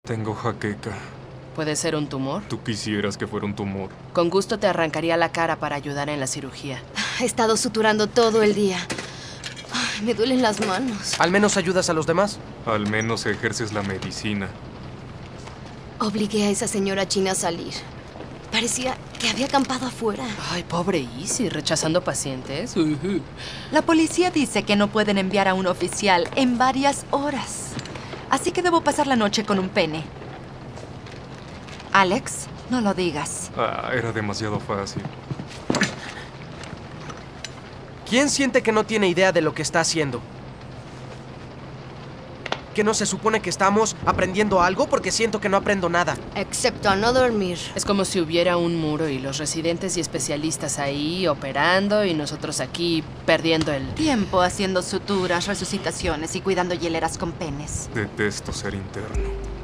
Tengo jaqueca. ¿Puede ser un tumor? Tú quisieras que fuera un tumor. Con gusto te arrancaría la cara para ayudar en la cirugía. He estado suturando todo el día. Ay, me duelen las manos. ¿Al menos ayudas a los demás? Al menos ejerces la medicina. Obligué a esa señora china a salir. Parecía que había acampado afuera. Ay, pobre Izzy, rechazando pacientes. La policía dice que no pueden enviar a un oficial en varias horas. Así que debo pasar la noche con un pene. Alex, no lo digas. Era demasiado fácil. ¿Quién siente que no tiene idea de lo que está haciendo? ¿Que no se supone que estamos aprendiendo algo? Porque siento que no aprendo nada. Excepto a no dormir. Es como si hubiera un muro y los residentes y especialistas ahí operando y nosotros aquí perdiendo el Tiempo haciendo suturas, resucitaciones y cuidando hieleras con penes. Detesto ser interno.